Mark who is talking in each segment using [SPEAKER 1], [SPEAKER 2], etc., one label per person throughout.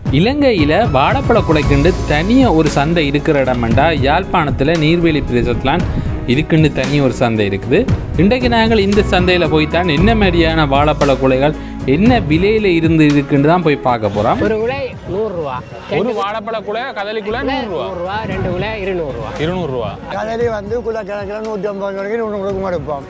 [SPEAKER 1] இலங்கையில் வாழைப்பழ குலைக்குண்டு தனியாக ஒரு சந்தை இருக்கிற இடமெண்டா யாழ்ப்பாணத்தில் நீர்வேலி பிரதேசத்துலாம் இதுக்குண்டு தனி ஒரு சந்தை இருக்குது. இன்றைக்கு நாங்கள் இந்த சந்தையில் போய்த்தான் என்ன மாதிரியான வாழைப்பழ குலைகள் என்ன விலையில் இருந்து இருக்குன்னு தான் போய் பார்க்க போகிறோம்.
[SPEAKER 2] ஒரு குலை 100 ரூபா,
[SPEAKER 1] ஒரு வாழைப்பழ குலை கதலி குலை 100 ரூபா,
[SPEAKER 2] 2 குலை 200 ரூபா.
[SPEAKER 1] 200 ரூபா.
[SPEAKER 3] கதலி வந்து குலை கிழக்கில் 150 வரைக்கும் 100 கொடுக்க எடுப்போம்.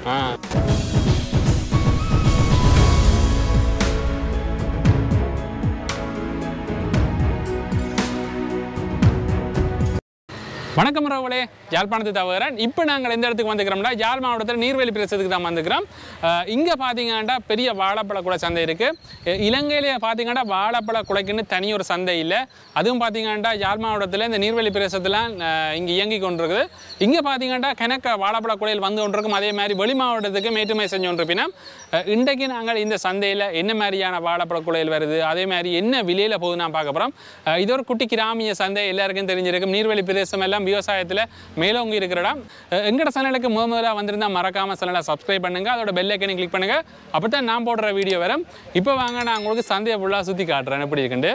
[SPEAKER 1] வணக்கம் ரவளே, யாழ்ப்பாணத்தை தவிர இப்போ நாங்கள் எந்த இடத்துக்கு வந்துக்கிறோம்னா யாழ் மாவட்டத்தில் நீர்வேலி பிரதேசத்துக்கு தான் வந்துக்கிறோம். இங்கே பார்த்தீங்கன்னா பெரிய வாழைப்பழ குலை சந்தை இருக்குது. இலங்கையிலே பார்த்தீங்கன்னா வாழைப்பழ குலைக்குன்னு தனி ஒரு சந்தை இல்லை. அதுவும் பார்த்தீங்கன்னா யாழ் மாவட்டத்தில் இந்த நீர்வேலி பிரதேசத்துலாம் இங்கே இயங்கி கொண்டிருக்குது. இங்கே பார்த்தீங்கன்னா கணக்க வாழைப்பழ குலையில் வந்து கொண்டிருக்கும். அதே மாதிரி வெளி மாவட்டத்துக்கு ஏற்றுமதி செஞ்சு கொண்டிருப்பினா இன்றைக்கு நாங்கள் இந்த சந்தையில் என்ன மாதிரியான வாழைப்பழ குலையில் வருது, அதே மாதிரி என்ன விலையில் போகுது நான் பார்க்க போகிறோம். இது ஒரு குட்டி கிராமிய சந்தை, எல்லாருக்கும் தெரிஞ்சிருக்கும். நீர்வேலி பிரதேசம் எல்லாம் விவசாயத்தில் மேலோங்கி இருக்கிற இடம். எங்களோட சேனலுக்கு முதலாக வந்திருந்தால் மறக்காமல் சேனலை சப்ஸ்கிரைப் பண்ணுங்கள், அதோட பெல் ஐக்கனை கிளிக் பண்ணுங்கள். அப்போ தான் நான் போடுற வீடியோ வரும். இப்போ வாங்க நான் உங்களுக்கு சந்தையை ஃபுல்லாக சுற்றி காட்டுறேன் எப்படி இருக்குண்டு.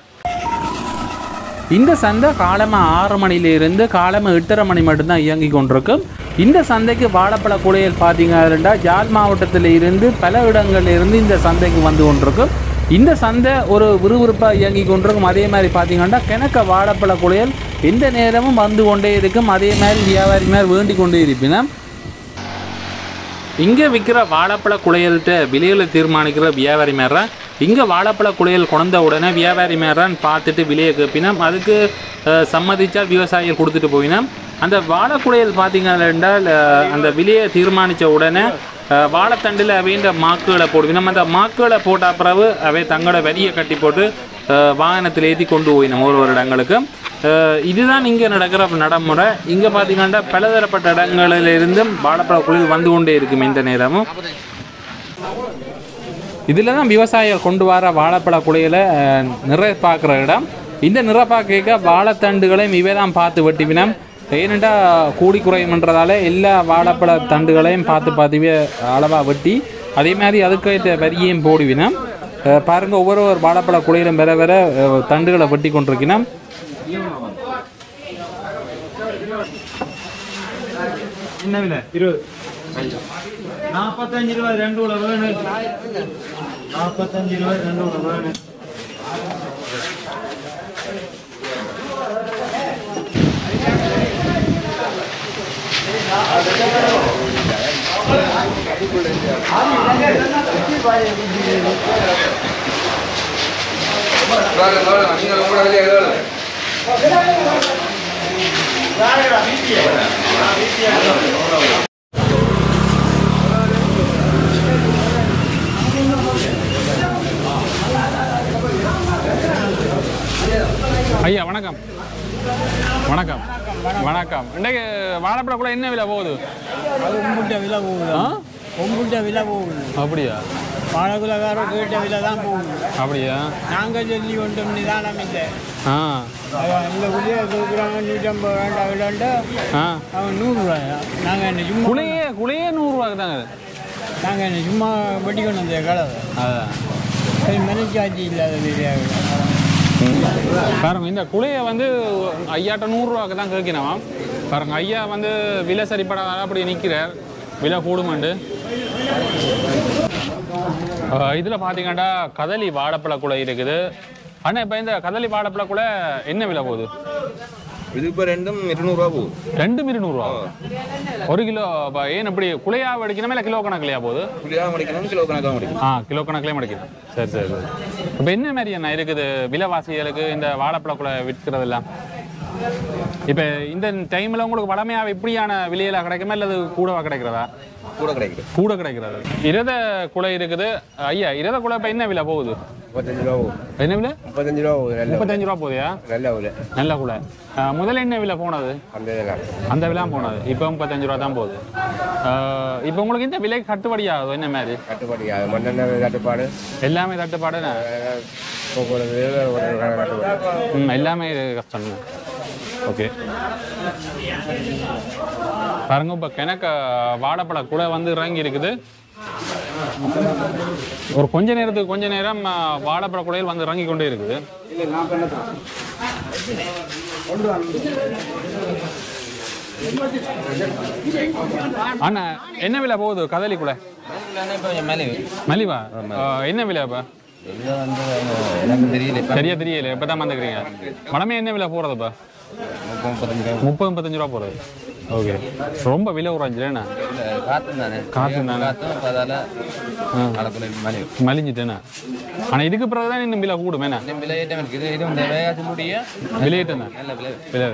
[SPEAKER 1] இந்த சந்தை காலமாக 6 மணிலிருந்து காலமாக 8:30 மணி மட்டும்தான் இயங்கி கொண்டிருக்கும். இந்த சந்தைக்கு வாழைப்பழ குலையில் பார்த்தீங்கன்னா யாழ் மாவட்டத்தில் இருந்து பல இடங்களில் இருந்து இந்த சந்தைக்கு வந்து கொண்டிருக்கும். இந்த சந்தை ஒரு விறுவிறுப்பாக இயங்கி கொண்டிருக்கும். அதே மாதிரி பார்த்தீங்கன்னா கிணக்க வாழைப்பழ குலையில் எந்த நேரமும் வந்து கொண்டே இருக்கும். அதே மாதிரி வியாபாரி மாதிரி வேண்டி கொண்டே இருப்பினா இங்கே விற்கிற வாழைப்பழ குலையல்கிட்ட விலைகளை தீர்மானிக்கிற வியாபாரி மேலே இங்கே வாழைப்பழ குலையல் கொண்ட உடனே வியாபாரி மேலான்னு பார்த்துட்டு விலையை கேட்பினா அதுக்கு சம்மதித்தால் விவசாயிகள் கொடுத்துட்டு போயினா அந்த வாழைக்குலையல் பார்த்தீங்கன்னா அந்த விலையை தீர்மானித்த உடனே வாழைத்தண்டில் அவைன்ற மாக்குகளை போடுவினோம். அந்த மாக்குகளை போட்ட பிறகு அவை தங்களோட வரியை கட்டி போட்டு வாகனத்தில் ஏற்றி கொண்டு போயினோம் ஒரு இடங்களுக்கு. இதுதான் இங்கே நடக்கிற நடைமுறை. இங்கே பார்த்தீங்கன்னா பலதரப்பட்ட இடங்களிலிருந்தும் வாழைப்பழ குலையில் வந்து கொண்டே இருக்கும் இந்த நேரமும். இதில் தான் விவசாயிகள் கொண்டு வர வாழைப்பழ குலையில் நிறைய பார்க்குற இடம். இந்த நிறைப்பாக்க வாழைத்தண்டுகளையும் இவை தான் பார்த்து வெட்டிவினோம். ஏனெண்டா கூடி குறையும்ன்றதால எல்லா வாழைப்பழ தண்டுகளையும் பார்த்துவே அளவாக வெட்டி அதே மாதிரி அதுக்கேற்ற வரியையும் போடுவினோம். பாருங்கள், ஒவ்வொரு வாழைப்பழ குலையிலும் வேற வேற தண்டுகளை வெட்டி கொண்டிருக்கணும்.
[SPEAKER 4] என்ன விலை? 20. 45 ரூபாய் 2 உள்ள வேணும். 45 ரூபாய் 2 உள்ள வேணும்.
[SPEAKER 1] ஐயா வணக்கம். வணக்கம் வணக்கம். இன்றைக்கு வாழைப்பழ குலை என்ன விலை போகுது?
[SPEAKER 3] அது உங்கள்கிட்ட விலை போகுது. உங்கள்கிட்ட விலை போகுது.
[SPEAKER 1] அப்படியா?
[SPEAKER 3] வாழைக்குலகாரம் கேட்ட விலை தான் போகுது.
[SPEAKER 1] அப்படியா?
[SPEAKER 3] நாங்கள் சொல்லி கொண்டோம் நிதானம் இல்லை. இந்த குழியை கொடுக்குறாங்க 150 வேண்டாம் விளையாண்டு அவன் 100 ரூபாயா. நாங்கள் என்ன சும்மா
[SPEAKER 1] குலையே 100 ரூபாய்க்கு தாங்க.
[SPEAKER 3] நாங்கள் என்ன சும்மா வெட்டி கொண்டு வந்த கடை அதான் மெனச்சாட்சி இல்லாத வீடியாக
[SPEAKER 1] பாருங்க. இந்த குலையை வந்து ஐயாட்ட 100 ரூபாய்க்கு தான் கேட்கணும். பாருங்க, ஐயா வந்து விலை சரிப்படாத அப்படி நிற்கிறார், விலை கூடுமாண்டு. இதில் பார்த்தீங்கன்னா கதலி வாழைப்பழ குலை இருக்குது. ஆனால் இப்போ இந்த கதலி வாழைப்பழ குலை என்ன விலை போகுது?
[SPEAKER 5] இது இப்போ 200 ரூபா போகுது.
[SPEAKER 1] 200 ரூபா 1 கிலோ. இப்போ ஏன் இப்படி குலையாக அடிக்கணுமா இல்லை கிலோ கணக்கிலையா போகுது?
[SPEAKER 5] குழியாக மடிக்கணும், கிலோ கணக்காக மடிக்கணும்.
[SPEAKER 1] கிலோ கணக்கிலே மடிக்கணும். சரி சரி சரி. இப்போ என்ன மாதிரி என்ன இருக்குது விலைவாசிகளுக்கு இந்த வாழைப்பழ குலை விற்கிறதெல்லாம்? இப்போ இந்த டைமில் உங்களுக்கு வளமையாக இப்படியான விலையில கிடைக்குமா இல்லை கூடவா கிடைக்கிறதா? கூட கிடைக்கிறது. இரத குலை இருக்குது. ஐயா, இரத குலை இப்போ என்ன விலை போகுது?
[SPEAKER 5] 35 ரூபா போகுது.
[SPEAKER 1] என்ன விலை?
[SPEAKER 5] 35 ரூபா போகுது.
[SPEAKER 1] 35 ரூபா போகுதுயா? நல்ல குலை. முதல்ல என்ன விலை போனது? அந்த விலை போனது. இப்போ 35 ரூபா தான் போகுது. இப்போ உங்களுக்கு இந்த விலை கட்டுப்படி ஆகுது? என்ன மாதிரி
[SPEAKER 5] கட்டுப்படி ஆகுது? மண்ணெண்ணெய் தட்டுப்பாடு எல்லாமே
[SPEAKER 1] தட்டுப்பாடு. எல்லாமே கஷ்டம். ஓகே, பாருங்க. இப்போ கிணக்க வாழைப்பழ குலை வந்து இறங்கி இருக்குது. ஒரு கொஞ்ச நேரம் வாழைப்பழ குலையில் வந்து இறங்கி கொண்டே இருக்குது. அண்ணா என்ன விலை போகுது கதலிக்குள்ள? மலிவா? என்ன விலை அப்ப? சரியா தெரியல, இப்பதான் வந்துக்கிறீங்க. மடமே என்ன விலை போறதுப்பா? 30-35 ரூபா போறது. ஓகே, ரொம்ப விலை குறைஞ்சிலேண்ணா? காத்து தானே மலிஞ்சிட்டேண்ணா. ஆனால் இதுக்கு பிறகு தான் இன்னும் விலை கூடுமேண்ணா? விலையிட்டேண்ணா. விலை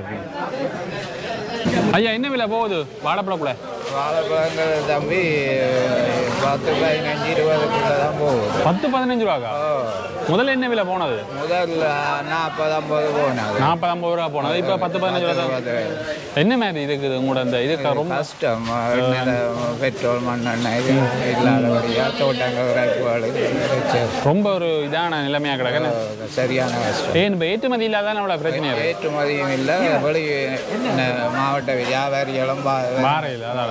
[SPEAKER 1] ஐயா என்ன விலை போகுது வாழைப்பழக்குள்ள?
[SPEAKER 5] வாழைப்பழங்கள் தம்பி 10-15-20 தான் போகுது.
[SPEAKER 1] 10-15 ரூபாக்கா? முதல்ல என்ன விலை போனது?
[SPEAKER 5] முதல்ல 40-50 போனது.
[SPEAKER 1] 40-50 ரூபா போனது. இப்போ 10-15 ரூபா தான். என்ன மாதிரி இருக்குது உங்களோட இந்த இதுக்கு? ரொம்ப
[SPEAKER 5] கஷ்டம். பெட்ரோல் மண்ணெண்ணெய் இல்லாதபடியா தோட்டங்கள்
[SPEAKER 1] ரொம்ப ஒரு இதான நிலைமையா கிடக்கு. சரியான கஷ்டம். ஏன் இப்போ ஏற்றுமதி இல்லாதான் அவ்வளோ பிரச்சனை?
[SPEAKER 5] ஏற்றுமதியும் இல்லை, வெளி மாவட்ட வியாபாரிகளும்
[SPEAKER 1] மாறையில் அதான்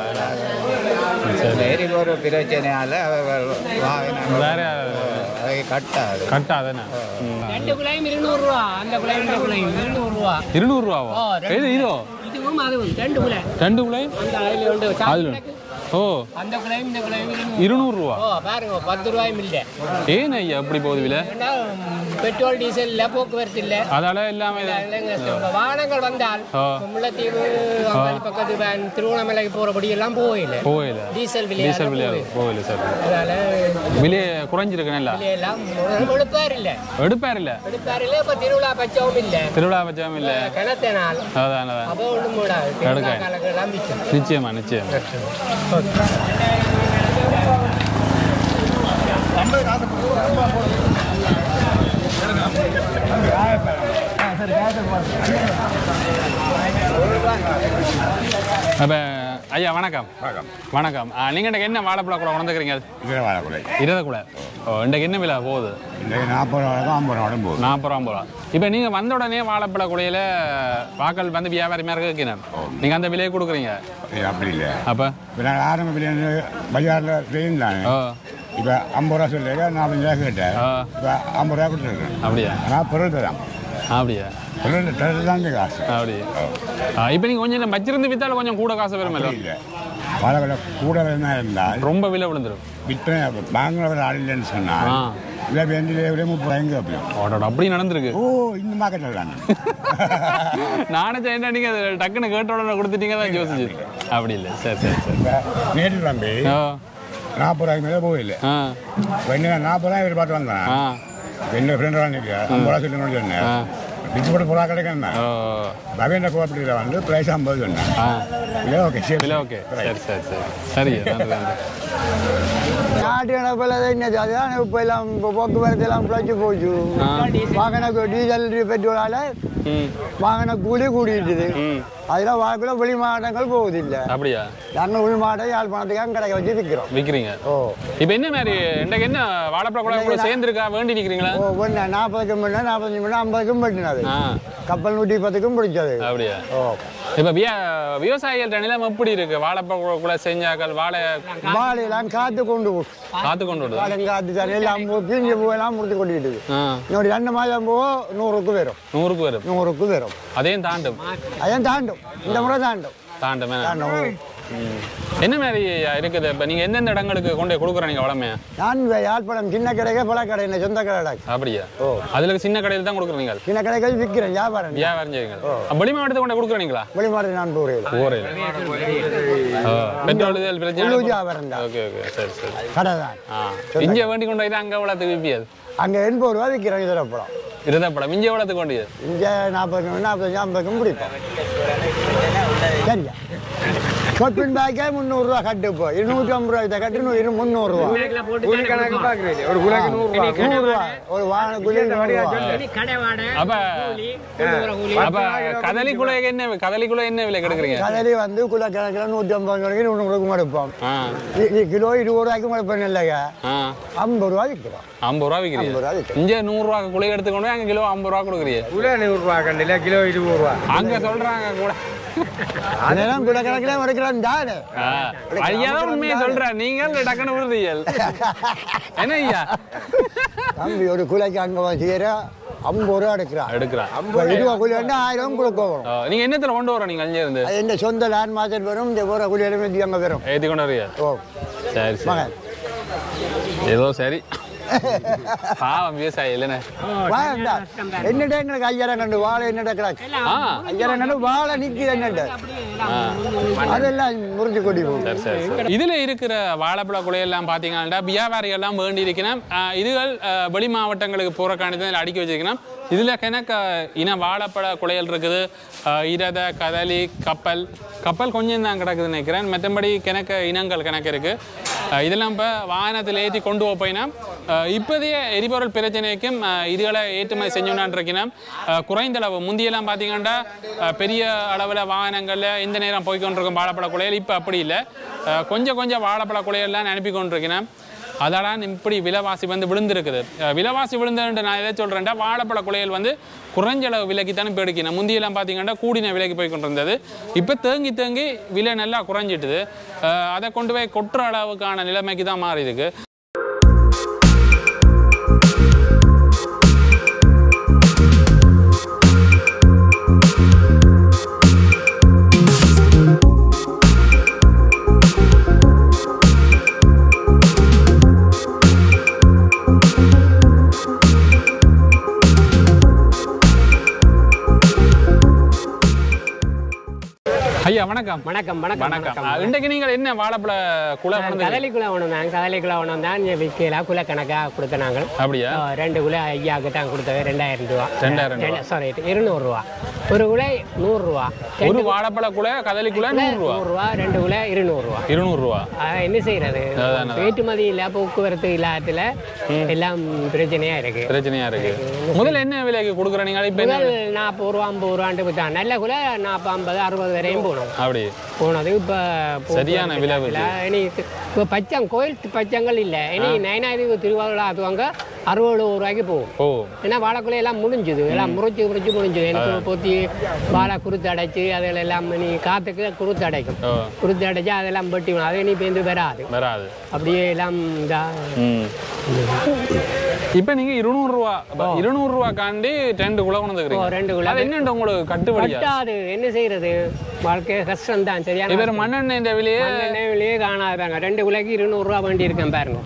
[SPEAKER 5] ஒரு பிரச்சனையால
[SPEAKER 1] வேற கட்டாதுண்ணா.
[SPEAKER 2] 2 குலையும் 200 ரூபா. அந்த குலையும் 200 ரூபா.
[SPEAKER 1] 200 ரூபாவா? இது இதோ
[SPEAKER 2] இதுவும் அதுவும் 2 குலை.
[SPEAKER 1] 2 குலை
[SPEAKER 2] அந்த
[SPEAKER 1] ஓ
[SPEAKER 2] அந்த குலையும் இந்த குலையும்
[SPEAKER 1] 200 ரூபா.
[SPEAKER 2] பாருங்க 10 ரூபாயும் இல்லை.
[SPEAKER 1] ஏன் ஐயா அப்படி போகுது விலை?
[SPEAKER 2] பெட்ரோல் டீசல் இல்லை, போக்குவரத்து இல்லை,
[SPEAKER 1] அதால எல்லாமே
[SPEAKER 2] வாகனங்கள் வந்தால் முல்லைத்தீவு பக்கத்து திருவண்ணாமலைக்கு போறபடி எல்லாம் போகல டீசல் விலை
[SPEAKER 1] போகல சார்.
[SPEAKER 2] அதனால
[SPEAKER 1] விலை குறைஞ்சிருக்கு.
[SPEAKER 2] எல்லாம் எடுப்பார் இல்லை. இப்ப திருவிழா பட்சமும் இல்லை. கணத்தினால்
[SPEAKER 1] அதான்
[SPEAKER 2] அப்போ ஒன்றும் கூடாது.
[SPEAKER 1] நிச்சயமா. அப்ப ஐயா வணக்கம். வணக்கம். நீங்க எனக்கு என்ன வாழைப்பழ குலை உணர்ந்துக்கிறீங்க? இருதக்குலை. இன்றைக்கு என்ன விலை போகுது?
[SPEAKER 6] 40 ரூபா 50 ரூபா போகுது.
[SPEAKER 1] 40 ரூபா. இப்போ நீங்கள் வந்த உடனே வாழைப்பழ குலையில் வாக்கள் வந்து வியாபாரி மாதிரி இருக்கணும், நீங்கள் அந்த விலையை கொடுக்குறீங்க?
[SPEAKER 6] அப்படி இல்லை.
[SPEAKER 1] அப்போ
[SPEAKER 6] நாங்கள் ஆரம்ப விலையில பஜாரில் ட்ரெயின் தானே. இப்போ 50 ரூபா சொல்லிங்க, 45 ரூபா கேட்டேன். இப்போ 50 ரூபா கொடுத்துருக்கேன்.
[SPEAKER 1] அப்படியா?
[SPEAKER 6] ஆனால் பொருள் தரான்.
[SPEAKER 1] அப்படியா?
[SPEAKER 6] பொருள் தரது காசு.
[SPEAKER 1] அப்படியே. இப்போ நீங்கள் கொஞ்சம் வச்சிருந்து வித்தாலும் கொஞ்சம் கூட காசு வரும் இல்லை?
[SPEAKER 6] வாழைப்பழ கூட இருந்தால்
[SPEAKER 1] ரொம்ப விலை விழுந்துடும்.
[SPEAKER 6] விற்பனை வாங்குறவர் ஆள் இல்லைன்னு சொன்னால் இல்லை வேண்டிய 30 ரூபாய்
[SPEAKER 1] அப்படி நடந்திருக்கு.
[SPEAKER 6] ஓ இந்த மார்க்கெட்டில் தானே.
[SPEAKER 1] நானே என்ன நீங்கள் டக்குன்னு கேட்ட உடனே கொடுத்துட்டீங்க தான் யோசிச்சு. அப்படி இல்லை. சரி.
[SPEAKER 6] நேற்று தம்பி 40 ரூபாய்க்கு மேலே போயில்லை. என்ன 40 ரூபாய் எதிர்பார்த்து வந்தேன். என்ன ஃப்ரெண்ட் வாங்கிக்க 50 ரூபா சொல்லி சொன்னேன். பிச்சு போட்டு பொருளா கிடைக்கும். ரவீந்திர கோஆப்ரேட்டிவ்ல வந்து பிரைஸ் 50 சொன்னேன். இல்லை ஓகே சரி.
[SPEAKER 3] நாட்டு நடப்பில் அதுதான் இப்போ எல்லாம் போக்குவரத்து எல்லாம் பிழைச்சி போச்சு. வாகன டீசல் பெட்ரோலால் வாகன கூடிட்டுது. அதெல்லாம் வாக்குள்ள வெளி மாவட்டங்கள் போகுது இல்லை.
[SPEAKER 1] அப்படியா?
[SPEAKER 3] நாங்கள் உள் மாவட்டம் யாழ்ப்பாணத்துக்காக கடை வச்சு விற்கிறீங்க.
[SPEAKER 1] இப்போ என்ன மாதிரி இன்றைக்கு என்ன வாழைப்பழ கூட சேர்ந்துருக்கா வேண்டி நிற்கிறீங்களா?
[SPEAKER 3] 40க்கும் 45 மணி 50க்கும் வெட்டினது. கப்பல் 110க்கும் பிடிச்சது.
[SPEAKER 1] அப்படியா? இப்போ விவசாயிகள் நிலம் எப்படி இருக்கு? வாழைப்பழ கூட செஞ்சாக்கள் வாழையெல்லாம் காத்து கொண்டு எல்லாம் பிரிஞ்ச பூவெல்லாம் முடிச்சு கொட்டிட்டு இன்னொரு 2 மாதம் போக 100க்கு வரும். அதையும் தாண்டும். இந்த முறை தாண்டும். என்ன மாதிரி இருக்குது? இப்போ நீங்கள் எந்தெந்த இடங்களுக்கு கொண்டு கொடுக்குறீங்க வளமையா?
[SPEAKER 3] நான் யாழ்ப்பாணம் சின்ன கடைக்கு பல கடை சொந்த கடை.
[SPEAKER 1] அப்படியா? அதில் சின்ன கடையில் தான் கொடுக்குறீங்க?
[SPEAKER 3] சின்ன கடைக்கு விற்கிறேன். வியாபாரம்
[SPEAKER 1] செய்யுங்க. வெளி மாவட்டத்தை கொண்டு கொடுக்குறீங்களா?
[SPEAKER 3] வெளி மாவட்டம் நான் ஊரையில்
[SPEAKER 1] பெட்ரோல் பிரச்சனை
[SPEAKER 3] வியாபாரம் தான்.
[SPEAKER 1] ஓகே சரி
[SPEAKER 3] கடை தான்.
[SPEAKER 1] இங்கே வேண்டி கொண்டு போய் அங்கே எவ்வளோத்துக்கு விற்பியாது?
[SPEAKER 3] அங்கே 80 ரூபா விற்கிறேன்.
[SPEAKER 1] இருதப்பழம் இங்கே எவ்வளோத்துக்கு கொண்டு?
[SPEAKER 3] இங்கே 40, 45, 50க்கும் பிடிப்போம். சரியா? கொப்பின் பேக்கே 300 ரூபா கட்டு. இப்போ 250 ரூபாய் கட்டு 300 ரூபா. ஒரு வாகன கூலி.
[SPEAKER 1] அப்ப கதலிக்குள்ள என்ன விலை கிடைக்கிறீங்க?
[SPEAKER 3] கதலி வந்து குல கணக்கில் 150 ரூபாய்க்கு 100 ரூபாய்க்கும் எடுப்போம். கிலோ 20 ரூபாய்க்கும் எடுப்பேன். இல்லைங்க 50 ரூபா விற்கிறோம்.
[SPEAKER 1] 50 ரூபா விற்கிறீங்க. இங்கே 100 ரூபா குலை எடுத்துக்கொண்டு அங்கே கிலோ 50 ரூபா கொடுக்குறீங்க.
[SPEAKER 5] கிலோ 100 ரூபா கண்டில கிலோ 20 ரூபா
[SPEAKER 1] அங்கே சொல்றாங்க கூட.
[SPEAKER 3] அதெல்லாம் கூட கணக்கில் உடைக்கிறான் தானே.
[SPEAKER 1] ஐயா தான் உண்மையை சொல்றேன், நீங்கள் டக்குன்னு உறுதியல் என்ன ஐயா?
[SPEAKER 3] தம்பி ஒரு குலைக்கு அங்கே செய்யற 50 ரூபா எடுக்கிறான். 20 கூலி வேண்டா 1000 கொடுக்க வரும்.
[SPEAKER 1] நீங்க என்னத்துல கொண்டு வரோம் நீங்க அங்கே இருந்து?
[SPEAKER 3] அது என்ன சொந்த லேண்ட் மார்க்கெட் வரும், இந்த ஊர கூலி எல்லாம் அங்கே வரும்.
[SPEAKER 1] ஏற்றி கொண்டு வரையா?
[SPEAKER 3] ஓ
[SPEAKER 1] சரி சரி, ஏதோ சரி. பாவம் விவசாயி இல்லைண்ணே.
[SPEAKER 3] என்னடா எங்களுக்கு 5000 கண்டு வாழை என்னடா கிடக்கு, 5000 கண்டு வாழை நிற்கிது என்னண்டு அதெல்லாம் முறிஞ்சு கொடி போகும்.
[SPEAKER 1] இதுல இருக்கிற வாழைப்பழ குலையெல்லாம் பாத்தீங்கன்னா வியாபாரிகள் எல்லாம் வேண்டி இருக்கணும். இதுகள் வெளி மாவட்டங்களுக்கு போறக்காண்டி தான் அடுக்கி வச்சிருக்கணும். இதுல கணக்கு இன வாழைப்பழ குலையல் இருக்குது. இரத, கதலி, கப்பல் கொஞ்சம் தான் கிடக்குதுன்னு நினைக்கிறேன். மற்றபடி கணக்கு இனங்கள் கணக்கு இருக்கு. இதெல்லாம் இப்போ வாகனத்தில் ஏற்றி கொண்டு போயினா இப்போதைய எரிபொருள் பிரச்சனைக்கும் இதுகளை ஏற்றுமதி செஞ்சோன்னான் இருக்கணும். குறைந்த அளவு முந்தியெல்லாம் பார்த்தீங்கன்னா பெரிய அளவில் வாகனங்களில் இந்த நேரம் போய்கொண்டிருக்கும் வாழைப்பழ குலையல். இப்போ அப்படி இல்லை, கொஞ்சம் வாழைப்பழ குலையெல்லாம் அனுப்பி கொண்டிருக்கணும். அதால் இப்படி விலைவாசி வந்து விழுந்திருக்குது. விலைவாசி விழுந்துட்டு நான் எதை சொல்கிறேன்டா, வாழைப்பழ குலையல் வந்து குறைஞ்ச அளவு விலைக்கு தானே இப்போ எடுக்கணும். முந்தியெல்லாம் பார்த்தீங்கன்னா கூடின விலைக்கு போய் கொண்டு இருந்தது. இப்போ தேங்கி விலை நல்லா குறைஞ்சிட்டுது. அதை கொண்டு போய் கொட்டுற அளவுக்கான நிலைமைக்கு தான் மாறி இருக்கு. ஐயா வணக்கம்.
[SPEAKER 2] வணக்கம் வணக்கம்
[SPEAKER 1] வணக்கம். இன்றைக்கு நீங்கள் என்ன வாழைப்பழ குலை?
[SPEAKER 2] கதலி குலை ஒன்று தான். கதலி குலை ஒன்று தான் விற்கல. குலை கணக்காக கொடுத்த நாங்கள்.
[SPEAKER 1] அப்படியா?
[SPEAKER 2] 2 குலை ஐயாவுக்கு தான் கொடுத்தது. 2000 ரூபா.
[SPEAKER 1] 2000
[SPEAKER 2] சாரி 200 ரூபா. ஒரு குலை 100 ரூபா.
[SPEAKER 1] ஒரு வாழைப்பழ குலை கதலி குலை 100
[SPEAKER 2] ரூபா. 2 குலை 200 ரூபா.
[SPEAKER 1] 200 ரூபா.
[SPEAKER 2] என்ன செய்யறது? ஏற்றுமதி இல்லை, போக்குவரத்து இல்லாததுல எல்லாம் பிரச்சனையா இருக்கு.
[SPEAKER 1] முதல்ல என்ன விலைக்கு கொடுக்குற நீங்க?
[SPEAKER 2] முதல் 40 ரூபா 50 ரூபான்ட்டு வித்தா. நல்ல குலை 40 50 60 வரையும் போனோம்.
[SPEAKER 1] அப்படி
[SPEAKER 2] போனது. இப்ப
[SPEAKER 1] சரியான விலை.
[SPEAKER 2] இனி இப்ப பச்சம் கோயில் பச்சங்கள் இல்லை. இனி நயனாதிவு திருவாரூர் அதுவாங்க 60 ரூபாய்க்கு போகும். ஏன்னா வாழைக்குலை எல்லாம் முடிஞ்சுது. எல்லாம் முறிச்சு முடிஞ்சுது. எனக்கு போத்தி வாழை குருத்து அடைச்சு அதில் எல்லாம் நீ காத்துக்கு குருத்து அடைக்கும். குருத்து அடைச்சு அதெல்லாம் வெட்டி அது இனி பேருந்து வராது. அப்படியே எல்லாம் இதா.
[SPEAKER 1] இப்ப நீங்க 200 ரூபா 200 ரூபாய்க்காண்டி 2 குலை கொண்டு வந்துக்கிறீங்க. 2 குலை அது என்ன உங்களுக்கு கட்டுப்படியாது? என்ன
[SPEAKER 2] செய்யறது? வாழ்க்கை கஷ்டம் தான். சரியா?
[SPEAKER 1] இவர் மண்ணெண்ணெய்
[SPEAKER 2] விலையே காணாதாங்க. 2 குலைக்கு 200 ரூபா வேண்டி இருக்கேன் பாருங்க.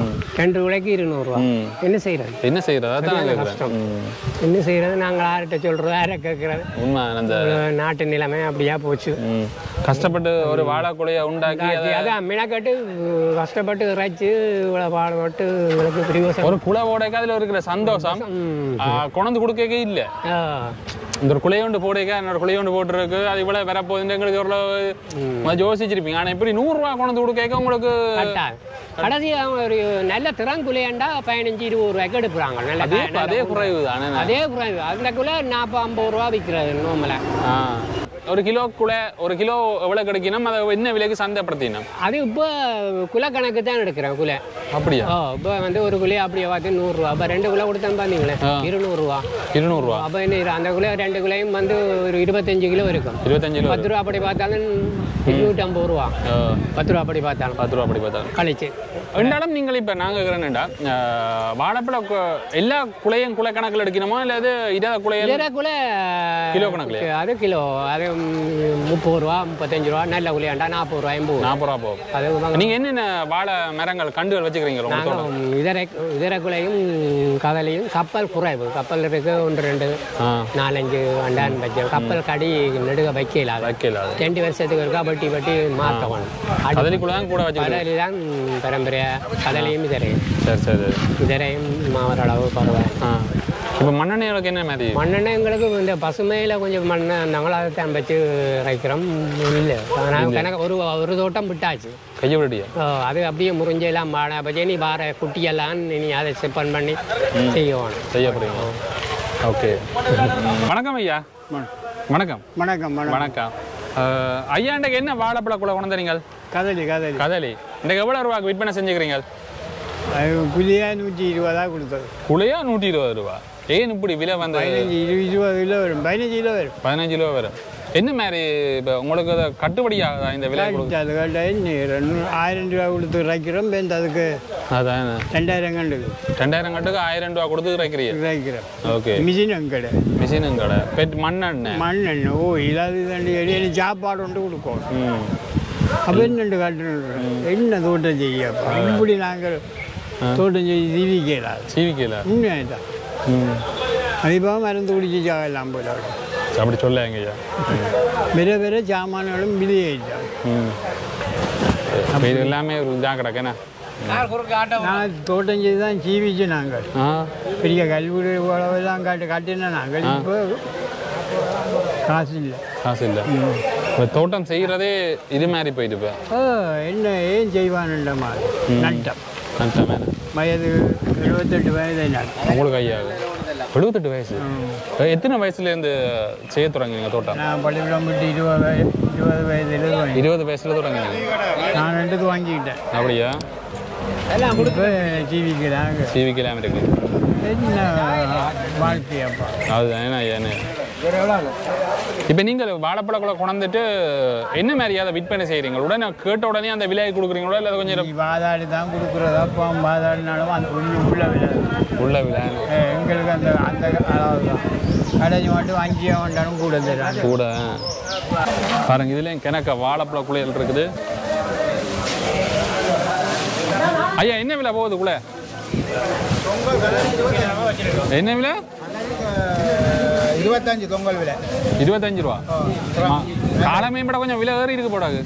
[SPEAKER 2] 2 குலைக்கு 200 ரூபா. என்ன செய்யறது? அதான் கஷ்டம். என்ன செய்யறது? நாங்கள் யார்கிட்ட சொல்றது, யாரை கேட்கறது? நாட்டு நிலைமை அப்படியா போச்சு.
[SPEAKER 1] கஷ்டப்பட்டு ஒரு வாழை குலையை உண்டாக்கி
[SPEAKER 2] அதான் மினக்கட்டு கஷ்டப்பட்டு இறைச்சு இவ்வளவு பாடுபட்டு உங்களுக்கு பிரியோசனம்.
[SPEAKER 1] ஒரு குலை ஓடைக்கு அதுல இருக்கிற சந்தோஷம் கொண்டு கொடுக்க இல்லை. இந்த ஒரு குலையோண்டு போடைக்க என்னோட குலையோண்டு போட்டுருக்கு. அது இவ்வளவு வரப்போகுது எங்களுக்கு எவ்வளவு யோசிச்சிருப்பீங்க. ஆனா இப்படி 100 ரூபா கொண்டு கொடுக்க உங்களுக்கு
[SPEAKER 2] கடைசி ஒரு நல்ல திறங்குலையாண்டா 15-20 ரூபாய்க்கு எடுப்புறாங்க.
[SPEAKER 1] அதே குறைவு தானே?
[SPEAKER 2] அதே குறைவு. அந்த குலை 40-50 ரூபா விற்கிறது நோமல.
[SPEAKER 1] ஒரு கிலோ எவ்வளவு கிடைக்கணும்? அதை என்ன விலைக்கு சந்தைப்படுத்தினோம்? அது
[SPEAKER 2] இப்போ குலை கணக்கு தான் எடுக்கிறேன். குலை
[SPEAKER 1] அப்படியா?
[SPEAKER 2] இப்போ வந்து ஒரு குலை அப்படியே பார்த்து 100 ரூபா. அப்போ 2 குலை கொடுத்தேன் பார்த்தீங்களே 200 ரூபா.
[SPEAKER 1] 200 ரூபா.
[SPEAKER 2] அப்போ என்ன அந்த குலை 2 குலையும் வந்து ஒரு 25 கிலோ இருக்கும்.
[SPEAKER 1] 25 கிலோ.
[SPEAKER 2] 10 ரூபா அப்படி பார்த்தாலும் 250 ரூபா. 10 ரூபா அப்படி பார்த்தாலும் கழிச்சு
[SPEAKER 1] ரெண்டாலும் நீங்கள் இப்போ நாங்கள் இருக்கிறேன்டா வாழைப்பழ எல்லா குலையும் குலை கணக்கில் எடுக்கணுமா இல்லை அது இதர குலை கிலோ கணக்கில்?
[SPEAKER 2] அது கிலோ அது 30 ரூபா 35 ரூபா. நல்ல குலையாண்டா 40 ரூபா 40
[SPEAKER 1] ரூபா போகும். அது நீங்கள் என்னென்ன வாழை மரங்கள் கண்டுகள் வச்சுக்கிறீங்களா?
[SPEAKER 2] இதர குலையும் கதலையும். கப்பல் குறைவு. கப்பல் இருக்கு 1 2 4 5 அண்டான் வச்சு கப்பல் கடி நெடுக வைக்கலாது. 2 வருஷத்துக்கு இருக்கா வெட்டி மாற்றணும்.
[SPEAKER 1] கதலிக்குள்ள தான் கூட வச்சு
[SPEAKER 2] கதலி தான் பரம்பரை. கதலையும் இதரையும்.
[SPEAKER 1] சரி
[SPEAKER 2] இதரையும் ஓரளவு பரவாயில்ல.
[SPEAKER 1] இப்போ மண்ணெண்ணெய்களுக்கு என்ன மாதிரி?
[SPEAKER 2] மண்ணெண்ணெய் எங்களுக்கு இந்த பசுமையில் கொஞ்சம் மண்ணை நாங்களும் அதை தான் வச்சு வைக்கிறோம். இல்லை கணக்கு ஒரு தோட்டம் விட்டாச்சு
[SPEAKER 1] கையபடியா.
[SPEAKER 2] அது அப்படியே முறிஞ்செல்லாம் பஜனி வார குட்டியெல்லாம் இனி அதை செப்பன் பண்ணி
[SPEAKER 1] செய்யப்படுங்க. ஓகே. வணக்கம் ஐயா. வணக்கம்.
[SPEAKER 3] வணக்கம்
[SPEAKER 1] வணக்கம் ஐயா. இன்றைக்கு என்ன வாழைப்பழ குலை கொண்டு வந்தீங்க? கதலி. இன்றைக்கு எவ்வளோ ரூபாய்க்கு விற்பனை செஞ்சுக்கிறீங்க?
[SPEAKER 3] குழியா 120 தான் கொடுத்தது.
[SPEAKER 1] குழியா 120 ரூபா. ஏன் இப்படி விலை வந்து?
[SPEAKER 3] 15-20 கிலோ வரும். 15 கிலோ வரும்.
[SPEAKER 1] 15 கிலோ வரும். என்ன மாதிரி இப்போ உங்களுக்கு அது கட்டுப்படியாகுதா இந்த விலை கொடுக்க?
[SPEAKER 7] அது கேட்டால் 1000 ரூபா கொடுத்து இறைக்கிறோம். அதுக்கு
[SPEAKER 1] அதான்
[SPEAKER 7] 2000 கண்டுக்கு
[SPEAKER 1] 2000 கட்டுக்கு 1000 ரூபா கொடுத்து
[SPEAKER 7] இறைக்கிறோம்.
[SPEAKER 1] ஓகே.
[SPEAKER 7] மிஷினும் கடை
[SPEAKER 1] மிஷினும் கடை பெட் மண்ணெண்ணெய்
[SPEAKER 7] ஓ இல்லாத தண்டி சாப்பாடு ஒன்று கொடுக்கும். அப்போ என்னண்டு காட்டணும் என்ன தோட்டம் செய்யப்பா இப்படி நாங்கள் தோட்டம் செய்ய ஜீவிக்கலாம் உண்மையாயிட்டான். அதிகமாக மருந்து குடிச்சு சாகலாம் போல
[SPEAKER 1] அப்படி சொல்லாங்கய்யா.
[SPEAKER 7] வேற சாமான்களும் விலையாயிட்டான்.
[SPEAKER 1] இது எல்லாமே ஒரு இதாக கிடக்குண்ணா.
[SPEAKER 7] நான் தோட்டம் செய்து தான் ஜீவிச்சு நாங்கள் பெரிய கல்வி உழவெல்லாம் கட்டினா நாங்கள் இப்போ காசு இல்லை.
[SPEAKER 1] இப்போ தோட்டம் செய்கிறதே இது மாதிரி போயிட்டு
[SPEAKER 7] என்ன ஏன் செய்வான்ன்ற மாதிரி நட்டம் வயது 78 வயது.
[SPEAKER 1] உங்களுக்கு ஐயா 78 வயசு. எத்தனை வயசுலேருந்து செய்ய தொடங்கினீங்க தோட்டம்?
[SPEAKER 7] நான் பள்ளிக்கூடம் விட்டு 20 வயதுல
[SPEAKER 1] 20 வயசுல தொடங்கினீங்க.
[SPEAKER 7] நான் 2 வாங்கிக்கிட்டேன்.
[SPEAKER 1] அப்படியா?
[SPEAKER 7] இப்போ ஜீவிக்கலாம்
[SPEAKER 1] இருக்கு.
[SPEAKER 7] என்ன வாழ்க்கையாப்பா
[SPEAKER 1] அதுதான் ஏன்னா இப்போ நீங்கள் வாழைப்பழக்குள்ள கொண்டுட்டு என்ன மாதிரி அதை விற்பனை செய்கிறீங்க? உடனே கேட்ட உடனே அந்த விலையை கொடுக்குறீங்களோ இல்லை கொஞ்சம்
[SPEAKER 7] வாதாடி தான் கொடுக்குறதா? அப்போ வாதாடினாலும் அந்த உள்ள விலை எங்களுக்கு அந்த அளவு தான். கடைஞ்சி மட்டும் 5 வந்தாலும் கூட தராங்க
[SPEAKER 1] கூட. பாருங்க இதுலேயும் கிணக்க வாழைப்பழ குளியல் இருக்குது. ஐயா என்ன விலை போகுதுக்குள்ள? என்ன விலை?
[SPEAKER 5] 25 தொங்கல் விலை
[SPEAKER 1] 25 ரூபா. காலமே விட கொஞ்சம் விலை ஏறி இருக்கு போடாது.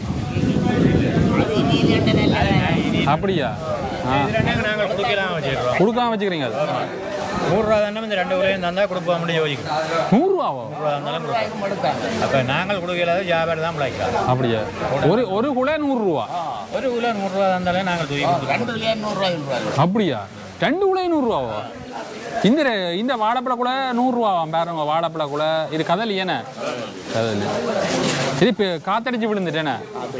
[SPEAKER 1] அப்படியா? கொடுக்காம வச்சுக்கிறீங்க. அது
[SPEAKER 4] 100 ரூபா தானே இந்த 2 விலையும் தந்தா கொடுப்போம் முடியும் யோசிக்கும்.
[SPEAKER 1] 100 ரூபாவோ?
[SPEAKER 4] 100 ரூபா இருந்தாலும் கொடுப்போம். அப்போ நாங்கள் கொடுக்கலாத வியாபாரம் தான் பிழைக்கலாம்.
[SPEAKER 1] அப்படியா? ஒரு குலை 100 ரூபா.
[SPEAKER 4] ஒரு கிலோ 100 ரூபா தந்தாலே நாங்கள் தூக்கி கொடுப்போம்.
[SPEAKER 1] அப்படியா? 2 குலை 100 ரூபாவோ? இந்த வாழைப்பழ குலை 100 ரூபாவாம். பாருங்க வாழைப்பழ குலை. இது கதலி ஏன கதலி. இது இப்போ காத்தடிச்சு விழுந்துட்டேனே.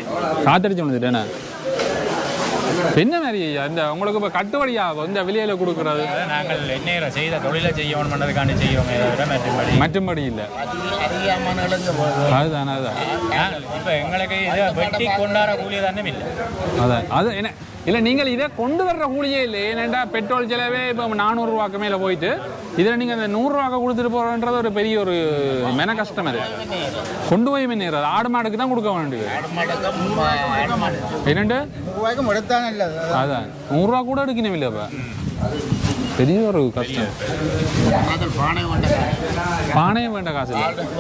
[SPEAKER 1] என்ன மாதிரி இந்த உங்களுக்கு இப்போ கட்டுப்படியாகும் இந்த விலையில கொடுக்குறது?
[SPEAKER 4] நாங்கள் என்ன செய்த தொழிலை செய்யணும் பண்ணதுக்காண்டி செய்வோம்.
[SPEAKER 1] மற்றும்படி இல்லை. அதுதான்
[SPEAKER 4] இப்போ எங்களுக்கு இதை வெட்டி கொண்டாட கூலிய தானே இல்லை.
[SPEAKER 1] அதான் அது என்ன இல்லை நீங்கள் இதை கொண்டு வர்ற கூலியே இல்லை. ஏன்னாண்டா பெட்ரோல் செலவே இப்போ 400 ரூபாய்க்கு மேலே போயிட்டு இதில் நீங்கள் அந்த 100 ரூபாய்க்கு கொடுத்துட்டு போகிறன்றது ஒரு பெரிய ஒரு மென கஷ்டம். அது கொண்டு போய் நேரம் ஆடு மாடுக்கு தான் கொடுக்க வேண்டியது. என்னண்டு அதான் 100 ரூபா கூட எடுக்கணும் இல்லை. இப்போ பெரிய ஒரு கஷ்டம். பானையும் வேண்ட காசு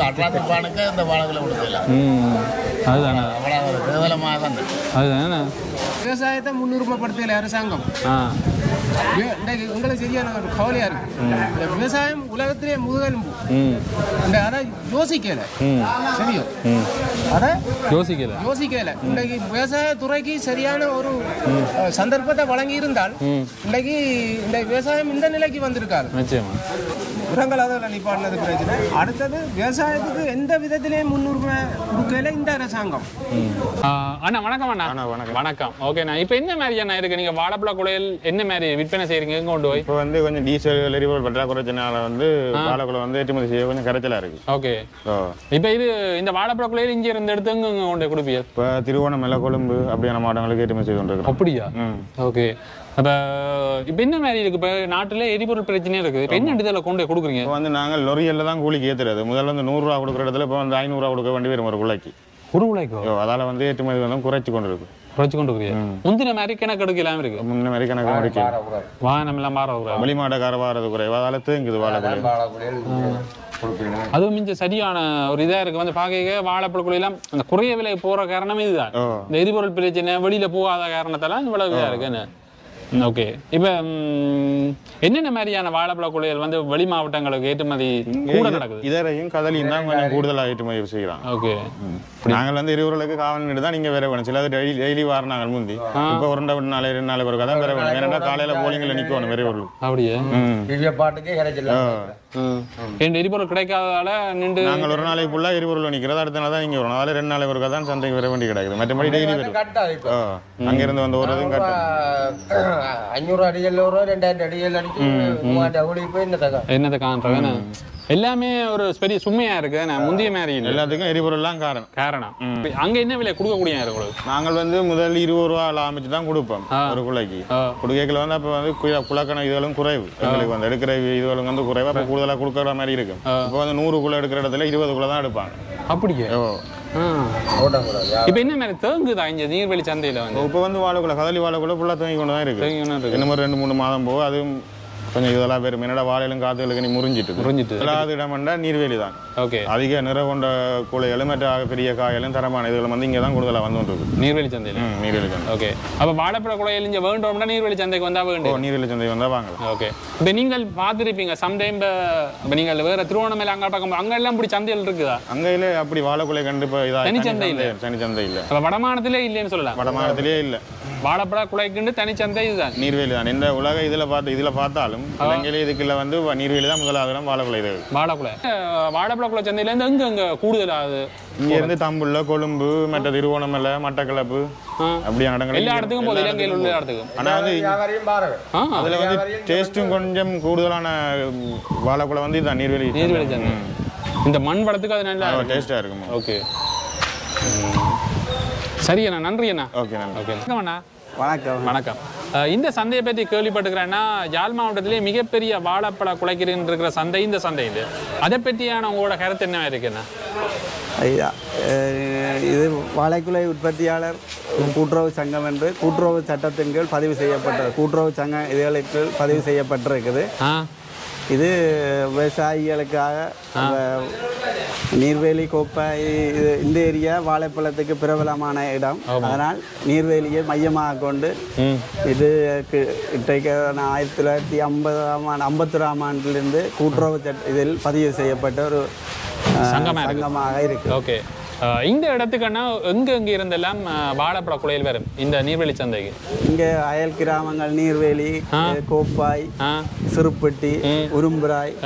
[SPEAKER 1] அதுதானே அதுதானே.
[SPEAKER 8] விவசாயத்தை முன்னுரிமைப்படுத்தல அரசாங்கம். உங்களுக்கு சரியான ஒரு கவலையா இருக்கு. இந்த விவசாயம் உலகத்திலே முதுகெலும்பு. அதை யோசிக்கல. சரியா? அதை யோசிக்கல. இன்றைக்கு விவசாய துறைக்கு சரியான ஒரு சந்தர்ப்பத்தை வழங்கி இருந்தால் இன்றைக்கு இந்த விவசாயம் இந்த நிலைக்கு வந்திருக்காரு. உரங்கள் அதில் நிப்பாட்டினது பிரச்சனை. அடுத்தது விவசாயத்துக்கு எந்த விதத்திலேயும் முன்னுரிமை கொடுக்கல இந்த அரசாங்கம்.
[SPEAKER 1] அண்ணா வணக்கம். அண்ணா வணக்கம். ஓகேண்ணா இப்போ என்ன மாதிரியான இருக்கு நீங்கள் வாழைப்பழ குலையில் என்ன மாதிரி விற்பனை செய்கிறீங்க? கொண்டு போய்
[SPEAKER 6] இப்போ வந்து கொஞ்சம் டீசல் எரிபொருள் பற்றாக்குறைச்சினால வந்து வாழைக்குலை வந்து ஏற்றுமதி செய்ய கொஞ்சம் கரைச்சலாக இருக்கு.
[SPEAKER 1] ஓகே. இப்போ இது இந்த வாழைப்பழ குலையில் இங்கே இருந்து எடுத்து எங்கே கொண்டு கொடுப்பீங்க?
[SPEAKER 6] இப்போ திருவோணமலை, கொழும்பு அப்படியான மாவட்டங்களுக்கு ஏற்றுமதி செய்து கொண்டு இருக்கோம்.
[SPEAKER 1] அப்படியா? ஓகே. அப்போ இப்போ என்ன மாதிரி இருக்குது? இப்போ நாட்டில் எரிபொருள் பிரச்சனையே இருக்குது. இப்போ என்ன இடத்துல கொண்டு கொடுக்குறீங்க?
[SPEAKER 6] இப்போ வந்து நாங்கள் லொரியில் தான் கூலிக்கு ஏற்றுறது. முதல்ல வந்து 100 ரூபா கொடுக்குற இடத்துல இப்போ வந்து 500 ரூபா கொடுக்க வேண்டி வரும் ஒரு குலைக்கு.
[SPEAKER 1] ஒரு குலைக்கு?
[SPEAKER 6] அதால் வந்து ஏற்றுமதி வந்து குறைச்சி கொண்டு இருக்கு.
[SPEAKER 1] முந்தின மாதிரி கணக்கு எடுக்கலாம் இருக்கு.
[SPEAKER 6] முந்தின மாதிரி கணக்கு எடுக்கலாம்.
[SPEAKER 1] வாகனம் எல்லாம் மாற
[SPEAKER 6] வெளிமாட்டக்கார வாரது குறைவு. அதால தேங்குது வாழைக்குலையில்.
[SPEAKER 1] அதுவும் மிஞ்ச சரியான ஒரு இதா இருக்கு. வந்து பார்க்க வாழைப்பழ குலையெல்லாம் அந்த குறைய விலை போற காரணமே இதுதான். இந்த எரிபொருள் பிரச்சனை வெளியில போகாத காரணத்தால இவ்வளவு இதா இருக்கு. என்ன ஓகே. இப்போ என்னென்ன மாதிரியான வாழைப்பழ குலைகள் வந்து வெளி மாவட்டங்களுக்கு ஏற்றுமதி கூட நடக்குது?
[SPEAKER 6] இதரையும் கதலியும் தான் கொஞ்சம் கூடுதலாக ஏற்றுமதி செய்யலாம்.
[SPEAKER 1] ஓகே.
[SPEAKER 6] நாங்கள் வந்து எரிபொருளுக்கு காவல் தான் நீங்கள் வேற வேணும். சில டெய்லி வாரம் நாங்கள் முந்தி இப்போ 2 நாள் 2 நாள் ஒரு கதை வேற வேணும். ஏன்னா காலையில் போலிங்கில் நிற்கணும் எரிபொருள்.
[SPEAKER 1] அப்படியே எரிபொருள் கிடைக்காததால நின்று
[SPEAKER 6] நாங்கள் ஒரு நாளைக்கு ஃபுல்லாக எரிபொருள் நிற்கிறது. அடுத்த நாள் தான் இங்கே வரும். அதில் 2 நாள் ஒரு கதை தான் சந்தைக்கு வர வேண்டி கிடைக்குது. மற்றபடி டெய்லி வரும். அங்கிருந்து வந்து ஒரு இதுவும் கட்டும்
[SPEAKER 8] 500 அடிகள் 2000 அடிகள் அடிச்சு 3000 அடி போய் என்னத்தை காண்றேன்.
[SPEAKER 1] எல்லாமே ஒரு பெரிய சுமையா இருக்கு நான் முந்தைய மாதிரி
[SPEAKER 6] எல்லாத்துக்கும் எரிபொருள்லாம்
[SPEAKER 1] காரணம் அங்க என்ன விலை கொடுக்கக்கூடிய உங்களுக்கு
[SPEAKER 6] நாங்கள் வந்து முதல் 20 ரூபா அமைச்சு தான் கொடுப்போம் ஒரு குலைக்கு குடுக்கைகள் வந்து அப்போ வந்து குலக்கணம் இதுகளும் குறைவு எங்களுக்கு வந்து எடுக்கிற இதுகளும் வந்து குறைவு அப்போ கூடுதலாக கொடுக்குற மாதிரி இருக்கும் இப்போ வந்து 100 குள்ள எடுக்கிற இடத்துல 20 குள்ள தான் எடுப்பாங்க
[SPEAKER 1] அப்படியே இப்ப என்ன மாதிரி தேங்குதா இங்க நீர்வெளி சந்தையில வந்து
[SPEAKER 6] இப்போ வந்து வாழைக்குள்ள கதலி வாழைக்குள்ள ஃபுல்லாக தேங்கி கொண்டு தான் இருக்கு இன்னும் 2-3 மாதம் போகும் அதுவும் கொஞ்சம் இதெல்லாம் பேர் என்னடா வாழையிலும் காத்துகளுக்கு நீ முறிஞ்சிட்டு இல்லாத இடம்னா நீர்வேலி தான்
[SPEAKER 1] ஓகே
[SPEAKER 6] அதிக நிற கொண்ட கூலைகளும் மற்ற பெரிய காயலும் தரமான இதுகளும் வந்து இங்கே தான் கூடுதலாக வந்துருக்கு
[SPEAKER 1] நீர்வேலி சந்தையில் நீர்வேலி சந்தை ஓகே அப்போ வாழைப்பழ குலையில் இங்கே வேண்டோம்னா நீர்வேலி சந்தைக்கு வந்தால் வேண்டும்
[SPEAKER 6] நீர்வேலி சந்தை வந்தால் வாங்கலாம்
[SPEAKER 1] ஓகே இப்போ நீங்கள் பார்த்துருப்பீங்க சம்டைம் இப்போ நீங்கள் வேறு திருவோணமலை அங்கே பார்க்க அங்கெல்லாம் இப்படி சந்தைகள் இருக்குதா
[SPEAKER 6] அங்கேயிலே அப்படி வாழைக்குலை கண்டு இப்போ இதாக
[SPEAKER 1] தனிச்சந்தை இல்லை
[SPEAKER 6] தனிச்சந்தை இல்லை
[SPEAKER 1] அப்போ வடமானத்திலே இல்லைன்னு சொல்லலாம்
[SPEAKER 6] வடமானத்திலே இல்லை
[SPEAKER 1] வாழைப்பழ குலைக்குண்டு தனிச்சந்தை இதுதான்
[SPEAKER 6] நீர்வேலி தான் இந்த உலக இதில் பார்த்தாலும் இலங்கையிலே இதுக்குள்ள வந்து நீர்வேலி தான் முதலாவது இடம் வாழைக்குலை இது
[SPEAKER 1] வாழைப்பழ குலை சந்தையிலேருந்து எங்கே கூடுதலாது
[SPEAKER 6] இங்கே இருந்து தம்புள்ள கொழும்பு மற்ற திருவோணமலை மட்டக்களப்பு அப்படியான இடங்கள்
[SPEAKER 1] எல்லா இடத்துக்கும் போகுது இலங்கையில் உள்ள இடத்துக்கும்
[SPEAKER 6] ஆனால் வந்து அதில் வந்து டேஸ்ட்டும் கொஞ்சம் கூடுதலான வாழைக்குலை வந்து இதுதான் நீர்வேலி
[SPEAKER 1] சந்தை இந்த மண் வளத்துக்கு அது நல்லா
[SPEAKER 6] டேஸ்ட்டாக இருக்கும்
[SPEAKER 1] ஓகே சரி அண்ணா நன்றி அண்ணா
[SPEAKER 6] ஓகே
[SPEAKER 1] ஓகே அண்ணா
[SPEAKER 7] வணக்கம்
[SPEAKER 1] வணக்கம் இந்த சந்தையை பற்றி கேள்விப்பட்டுக்கிறேன்னா யாழ் மாவட்டத்திலே மிகப்பெரிய வாழைப்பழ குலைக்கிறீன்னு இருக்கிற சந்தை இந்த சந்தை இது அதை பற்றியான உங்களோட கருத்து என்ன இருக்குண்ணா
[SPEAKER 7] ஐயா இது வாழைக்குலை உற்பத்தியாளர் கூட்டுறவு சங்கம் என்று கூட்டுறவு சட்டத்தின் கீழ் பதிவு செய்யப்பட்ட கூட்டுறவு சங்கம் இதுகளுக்கு பதிவு செய்யப்பட்டிருக்குது இது விவசாயிகளுக்காக நீர்வேலி கோப்பை இந்த ஏரியா வாழைப்பழத்துக்கு பிரபலமான இடம் அதனால் நீர்வேலியை மையமாக கொண்டு இது இன்றைக்கு 1951ஆம் ஆண்டிலிருந்து கூட்டுறவு இதில் பதிவு செய்யப்பட்ட ஒரு சங்கமாக இருக்கு
[SPEAKER 1] ஓகே இந்த இடத்துக்குன்னா எங்க இருந்தெல்லாம் வாழைப்பழ குலையில் வரும் இந்த நீர்வேலி சந்தைக்கு
[SPEAKER 7] இங்கே அயல் கிராமங்கள் நீர்வேலி கோப்பாய் சிறுப்பட்டி உரும்புராய்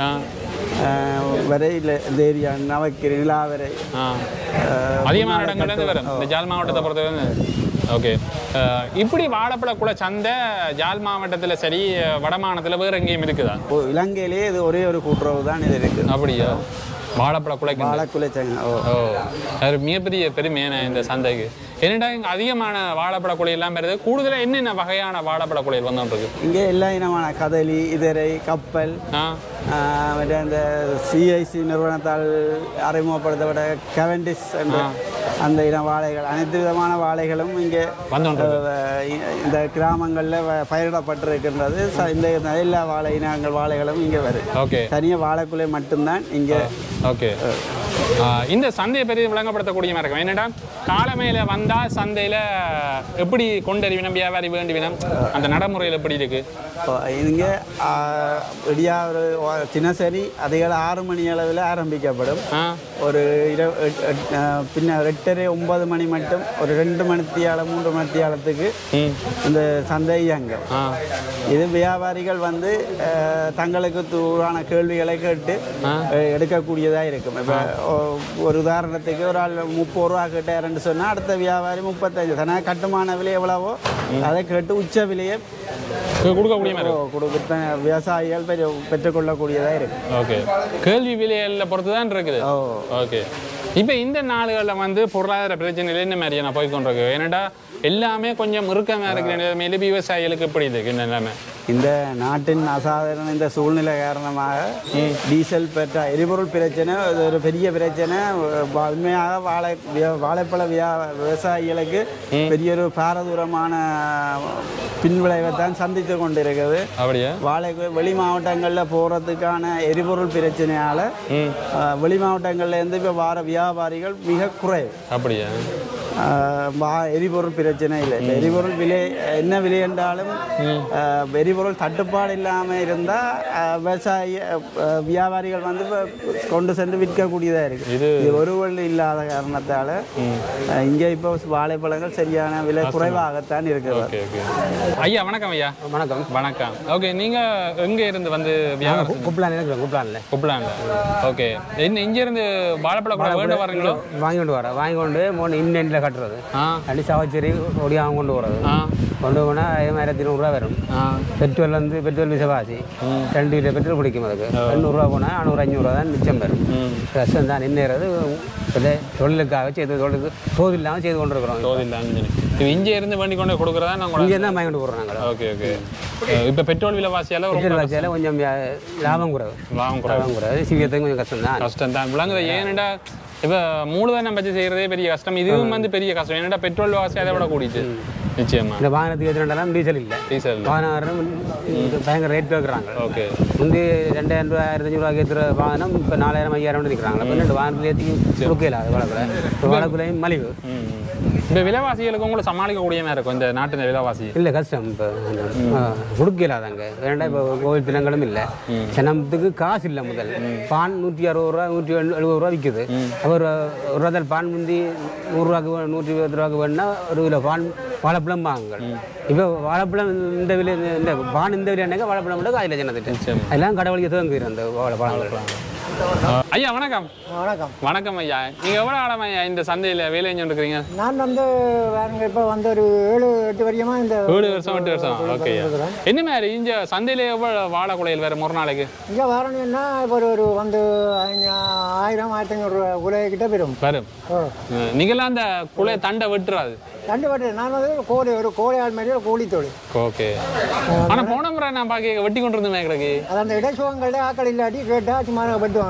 [SPEAKER 7] வரை இந்த ஏரியா நவக்கிரி நிலாவரை
[SPEAKER 1] அதிகமான இடங்கள்லேருந்து வரும் இந்த ஜாழ் மாவட்டத்தை பொறுத்தவரை ஓகே இப்படி வாழைப்பழ குலை சந்தை ஜாழ் மாவட்டத்தில் சரி வடமானத்தில் வேறு எங்கேயும் இருக்குதா
[SPEAKER 7] இலங்கையிலேயே இது ஒரே ஒரு கூட்டுறவு தான் இது இருக்குது
[SPEAKER 1] அப்படியா வாழைப்பழ குலைக்கு
[SPEAKER 7] வாழைக்குலை
[SPEAKER 1] அது மிகப்பெரிய பெருமையான இந்த சந்தைக்கு என்னடா இங்கே அதிகமான வாழைப்பழ குலை எல்லாம் வருது கூடுதலாக என்னென்ன வகையான வாழைப்பழ குலைகள் வந்துருக்கு
[SPEAKER 7] இங்கே எல்லா இனமான கதலி இதரை கப்பல் அந்த சிஐசி நிறுவனத்தால் அறிமுகப்படுத்தப்பட்ட கவெண்டிஸ் என்ற அந்த இன வாழைகள் அனைத்து விதமான வாழைகளும் இங்கே இந்த கிராமங்களில் பயிரிடப்பட்டிருக்கின்றது இந்த எல்லா வாழை இனங்கள் வாழைகளும் இங்கே வரும்
[SPEAKER 1] ஓகே
[SPEAKER 7] தனியாக வாழைக்குலை மட்டும்தான் இங்கே
[SPEAKER 1] ஓகே இந்த சந்தையை பெரிய விளங்கப்படுத்தக்கூடிய மாதிரி இருக்கும் என்னடா காலமையில வந்தால் சந்தையில் எப்படி கொண்டறிவினம் வியாபாரி வேண்டிவினம் அந்த நடைமுறையில் எப்படி இருக்கு
[SPEAKER 7] இங்கே விடியா ஒரு தினசரி அதிகாலை 6 மணி அளவில் ஆரம்பிக்கப்படும் ஒரு பின்ன 8:30-9 மணி மட்டும் ஒரு 2 மணித்தியாலம் 3 மணித்தியாலத்துக்கு இந்த சந்தை இயங்கும் இது வியாபாரிகள் வந்து தங்களுக்கு தூரான கேள்விகளை கேட்டு எடுக்கக்கூடியதாக இருக்கும் இப்போ ஒரு உதாரணத்துக்கு ஒரு ஆள் 30 ரூபா கேட்டாருன்னு சொன்னால் அடுத்த வியாபாரி 35 தனியாக கட்டுமான விலை எவ்வளவோ அதை கேட்டு உச்ச விலையை கொடுக்க விவசாயிகள் பெற்றுக்கொள்ளக்கூடியதாக இருக்கு
[SPEAKER 1] ஓகே கேள்வி விலையில் பொறுத்து தான் இருக்குது ஓகே இப்போ இந்த நாடுகளில் வந்து பொருளாதார பிரச்சனைகள் என்ன மாதிரியான போய்கொண்டிருக்கு ஏன்னாடா எல்லாமே கொஞ்சம் இறுக்கமாக இருக்கிற நிலைமையில விவசாயிகளுக்கு எப்படி இருக்கு நிலைமை
[SPEAKER 7] இந்த நாட்டின் அசாதாரண இந்த சூழ்நிலை காரணமாக டீசல் பெற்ற எரிபொருள் பிரச்சனை ஒரு பெரிய பிரச்சனை உண்மையாக வாழைப்பழ விவசாயிகளுக்கு பெரிய ஒரு பாரதூரமான பின்விளைவை தான் சந்தித்து கொண்டிருக்கிறது
[SPEAKER 1] அப்படியே
[SPEAKER 7] வெளி மாவட்டங்களில் போகிறதுக்கான எரிபொருள் பிரச்சனையால் வெளி மாவட்டங்கள்லேருந்து இப்போ வார வியாபாரிகள் மிக குறைவு
[SPEAKER 1] அப்படியே
[SPEAKER 7] எரிபொருள் பிரச்சனை இல்லை எரிபொருள் விலை என்ன விலை என்றாலும் எரிபொருள் தட்டுப்பாடு இல்லாமல் இருந்தால் வியாபாரிகள் வந்து கொண்டு சென்று விற்கக்கூடியதாக இருக்குது இது ஒருவள் இல்லாத காரணத்தால் இங்கே இப்போ வாழைப்பழங்கள் சரியான விலை குறைவாகத்தான் இருக்குது
[SPEAKER 1] ஐயா வணக்கம் ஐயா
[SPEAKER 2] வணக்கம்
[SPEAKER 1] வணக்கம் ஓகே நீங்கள் எங்கே இருந்து வந்து குப்லான்ல ஓகே என்ன இங்கேருந்து வாழைப்பழம் வேண்ட வரீங்களோ
[SPEAKER 2] வாங்கி கொண்டு வரேன் வாங்கி கொண்டு இன்னெண்டில் கட்டுறது அடி சவச்சேரி ஒடியாக கொண்டு வரது
[SPEAKER 9] கொண்டு போனால் 1200 வரும். பெட்ரோல் வந்து பெட்ரோல் விசவாசி 2 லிட்டர் பெட்ரோல் பிடிக்கும். அதுக்கு 800 போனால் 400-500 தான் மிச்சம் வரும். கஷ்டம் தான் நின்றுறது. தொழிலுக்காக செய்து தொழிலுக்கு தோது இல்லாமல் செய்து கொண்டு இருக்கிறோம்.
[SPEAKER 1] தோது இல்லாமல் இங்கே இருந்து வண்டி கொண்டு கொடுக்குறதா நாங்கள்
[SPEAKER 9] இங்கே தான் வாங்கி கொண்டு போடுறோம் நாங்கள்.
[SPEAKER 1] ஓகே. இப்போ பெட்ரோல் விலைவாசியால்
[SPEAKER 9] கொஞ்சம் லாபம் குறைவு.
[SPEAKER 1] லாபம் குறைவு.
[SPEAKER 9] சீக்கிரத்துக்கு கொஞ்சம் கஷ்டம் தான்
[SPEAKER 1] விளங்குது. ஏன்டா இப்போ மூலதனம் வச்சு செய்கிறதே பெரிய கஷ்டம். இதுவும் வந்து பெரிய கஷ்டம். ஏன்னா பெட்ரோல் விலைவாசி அதை விட கூடிட்டு நிச்சயமா.
[SPEAKER 9] இந்த வாகனத்துக்கு ஏற்றினாலும் டீசல் இல்லை. வாகனம் பயங்கர ரேட் கேட்குறாங்க.
[SPEAKER 1] ஓகே.
[SPEAKER 9] வந்து 2000 ரூபா 1500 ஏற்றுற வாகனம் இப்போ 4000-5000 நிற்கிறாங்க. இப்போ 2 வாகனத்தில் ஏற்றி கொடுக்கல. அது வளக்குலையும் மலிவு.
[SPEAKER 1] இப்போ விலைவாசிகளுக்கு உங்களை சமாளிக்கக்கூடிய மாதிரி இருக்கும் இந்த நாட்டு விலைவாசி.
[SPEAKER 9] இல்லை கஷ்டம். இப்போ கொடுக்கல அதாங்க. வேண்டாம். இப்போ கோவில் தினங்களும் இல்லை. ஜனத்துக்கு காசு இல்லை. முதல் பான் 160 ரூபா 170 ரூபா விற்குது. ஒரு ரூபாய் பான் முந்தி 100 ரூபாய்க்கு 120 ரூபாய்க்கு வேணுன்னா ஒரு கிலோ பான் வாழைப்பழம் வாங்குங்கள். இப்போ வாழைப்பழம் இந்த விலை இந்த பான் இந்த விலை என்னங்க வாழைப்பழம் மட்டும் அதில் ஜனத்துட்டு அதெல்லாம் கடவுளுக்கு தேங்குது அந்த வாழைப்பழங்கள்.
[SPEAKER 1] ஐயா வணக்கம். வணக்கம் ஐயா. நீங்க எவ்வளவு ஆழம் ஐயா இந்த சந்தையில வேலை செஞ்சுட்டு இருக்கீங்க?
[SPEAKER 10] நான் வந்து இப்போ வந்து ஒரு 7-8 வருஷமா இந்த
[SPEAKER 1] 7 வருஷம் 8 வருஷம். ஓகே. என்ன மாதிரி இந்த சந்தையில எவ்வளவு வாழை குலையில் வேற ஒரு நாளைக்கு
[SPEAKER 10] இங்க வரணும்னா ஒரு வந்து 1000-1500 ரூபா குலை கிட்ட வரும்.
[SPEAKER 1] நீங்களாம் அந்த குலை தண்டை வெட்டுறாது?
[SPEAKER 10] தண்டை வெட்டு நான் வந்து ஒரு கோழி மாதிரி கூலி தொழில்.
[SPEAKER 1] ஓகே. ஆனா போன முறை நான் பாக்க வெட்டி கொண்டு இருந்தேன் கிடக்கு.
[SPEAKER 10] அது அந்த இடைச்சுவங்கள்ட்ட ஆக்கள் இல்லாட்டி கேட்டா சும்மா வெட்டுவாங்க.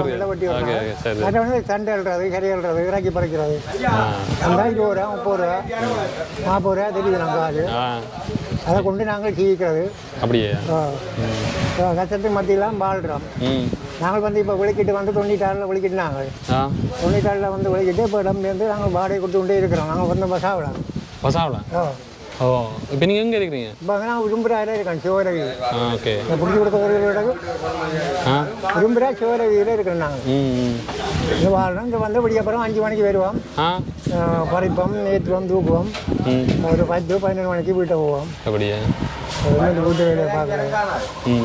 [SPEAKER 10] சண்டை எழுறது கறி எழுறது இறக்கி பறிக்கிறது 20 ரூபா 30 ரூபா 40 ரூபா தெரியுது நாங்கள். அது அதை கொண்டு நாங்கள் ஜீவிக்கிறது.
[SPEAKER 1] அப்படியே
[SPEAKER 10] கஷ்டத்துக்கு மத்தியெல்லாம் வாழ்கிறோம். நாங்கள் வந்து இப்போ விளக்கிட்டு வந்து 96 விளக்கிட்டு நாங்கள் 96 வந்து விளக்கிட்டு இப்போ இடம்பெயர்ந்து நாங்கள் வாடகை கொடுத்து கொண்டே இருக்கிறோம். நாங்கள் வந்து பசாவலாம்.
[SPEAKER 1] ஓ இப்போ நீங்கள் எங்கே இருக்கிறீங்க?
[SPEAKER 10] இப்போ நான் விரும்புகிறாரே இருக்கேன் சிவரவி.
[SPEAKER 1] ஓகே.
[SPEAKER 10] பிடிச்சி கொடுத்த ஒரு விரும்புகிறா சிவரவியில் இருக்கிறோம். நாங்கள் இங்கே வாழ்றோம். இங்கே வந்து விடியப்புறம் 5 மணிக்கு வருவோம். பறிப்போம் ஏற்றுவோம் தூக்குவோம். ஒரு 10-12 மணிக்கு வீட்டை போவோம்.
[SPEAKER 1] அப்படியே
[SPEAKER 10] வீட்டு வேலையை பார்க்குறோம்.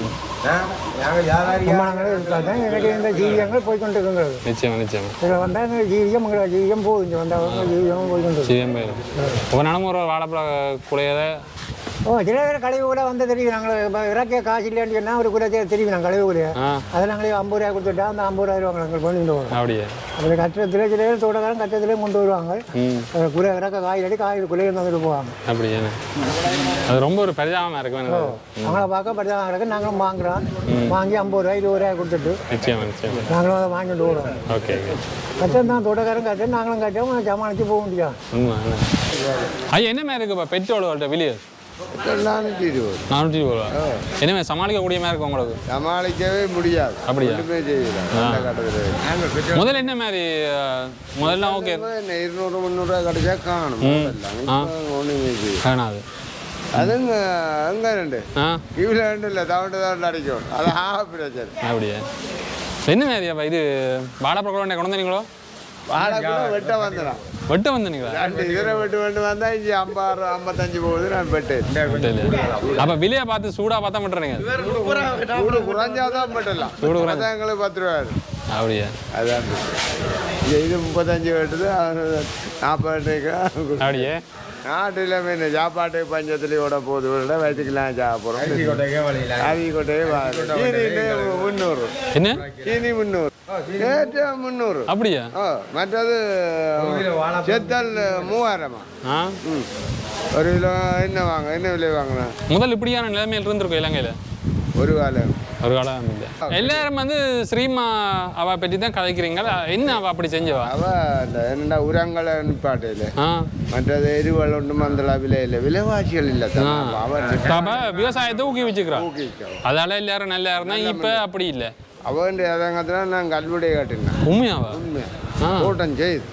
[SPEAKER 10] எனக்கு இந்த ஜீவியங்கள் போய்கொண்டு இருக்கிறது.
[SPEAKER 1] நிச்சயமா நிச்சயமா.
[SPEAKER 10] இதில் வந்தால் ஜீவியம் ஜீவியம் போகுது. இங்கே வந்தால் ஜீவியம் போய்கொண்டு
[SPEAKER 1] ஒவ்வொரு ஒரு வாழைப்பழ குலையத
[SPEAKER 10] சில பேர் கழிவு கூட வந்து தெரியும். நாங்கள் இப்போ இறக்கிய காசு இல்லைன்னு சொன்னால் ஒரு கூட தெரியும். நாங்கள் கழிவு கூட அதை நாங்களே 50 ரூபா கொடுத்துட்டா அந்த 50 ரூபா நாங்கள் கொண்டு வருவோம்.
[SPEAKER 1] அப்படியே
[SPEAKER 10] அப்படி கட்டத்தில் சில பேர் தோட்டக்காரன் கட்டத்திலே கொண்டு வருவாங்க. குலை இறக்க காயில் காயில் குலையை வந்துட்டு போவாங்க.
[SPEAKER 1] அப்படியே அது ரொம்ப ஒரு பரிதாபமாக இருக்கும்.
[SPEAKER 10] அவங்கள பார்க்க பரிதாபமாக இருக்கு. நாங்களும் வாங்குறோம். வாங்கி 50 ரூபாய் 20 ரூபாய் கொடுத்துட்டு நாங்களும் அதை வாங்கிட்டு வரோம்.
[SPEAKER 1] ஓகே.
[SPEAKER 10] கட்டம் தான் தோட்டக்காரன் கட்டம் நாங்களும் கட்டோம். சமாளித்து போக முடியாது.
[SPEAKER 1] ஐயா என்ன மாதிரி இருக்குப்பா பெட்ரோல் வெளியே? 420 ரூபா. என்ன சமாளிக்கக்கூடிய மாதிரி இருக்கும் உங்களுக்கு?
[SPEAKER 11] சமாளிக்கவே முடியாது.
[SPEAKER 1] அப்படியா? முதல்ல என்ன மாதிரி முதல்ல ஓகே
[SPEAKER 11] 200-300 ரூபா கிடைச்சா காணும்.
[SPEAKER 1] காணாது.
[SPEAKER 11] அதுங்க அங்கே 2 இவ்வளோ 2 இல்லை தவண்டு அடிக்கும். அது பிரச்சனை.
[SPEAKER 1] அப்படியே என்ன மாதிரியாப்பா இது வாழைப்பழம் கொண்டு வந்தீங்களோ?
[SPEAKER 11] வாழைப்பழம் வெட்ட வந்துடும்.
[SPEAKER 1] வெட்ட வந்தீங்களா?
[SPEAKER 11] 2 இதில் வெட்டு வந்தா இங்கே 50-55 போகுது. நான் வெட்டு
[SPEAKER 1] அப்போ விலையை பார்த்து சூடாக பார்த்தா மட்டுறீங்க?
[SPEAKER 11] சூடு குறைஞ்சாதான் வெட்டலாம். சூடு குறைஞ்சா எங்களுக்கு 10 ரூபா.
[SPEAKER 1] அப்படியா?
[SPEAKER 11] அதான் இது 35 வெட்டுது 40
[SPEAKER 1] அப்படியே.
[SPEAKER 11] நாட்டில் மீன் சாப்பாட்டு பஞ்சத்துலையோட போது வச்சுக்கலாம் சாப்பிட்றோம். அவிக்கொட்டையே 300.
[SPEAKER 1] என்ன
[SPEAKER 11] சீனி 300 ரேட்டு 300.
[SPEAKER 1] அப்படியா?
[SPEAKER 11] மற்றது செத்தல் 3000. ஒரு கிலோ என்ன வாங்க என்ன விலை வாங்கினா?
[SPEAKER 1] முதல் இப்படியான நிலைமையில் இருந்திருக்கும் இலங்கையில்
[SPEAKER 11] ஒரு காலம்
[SPEAKER 1] இல்லை. எல்லாரும் வந்து ஸ்ரீமா அவ பற்றி தான் கதைக்கிறீங்க. என்ன அவ அப்படி செஞ்சவா?
[SPEAKER 11] அவ என்னடா உரங்களை நிப்பாட்டையில் மற்றது எரிவல் ஒன்றும் அந்த விலையில் விலைவாசிகள் இல்லை.
[SPEAKER 1] அவ விவசாயத்தை ஊக்குவிச்சுக்கிறான். அதால எல்லாரும் நல்லா இருந்தா இப்ப அப்படி இல்லை.
[SPEAKER 11] அவன் அதங்கத்துல நான் கல்விடைய காட்டினேன்.
[SPEAKER 1] உண்மையாவா?
[SPEAKER 11] உண்மையா கூட்டம் செய்து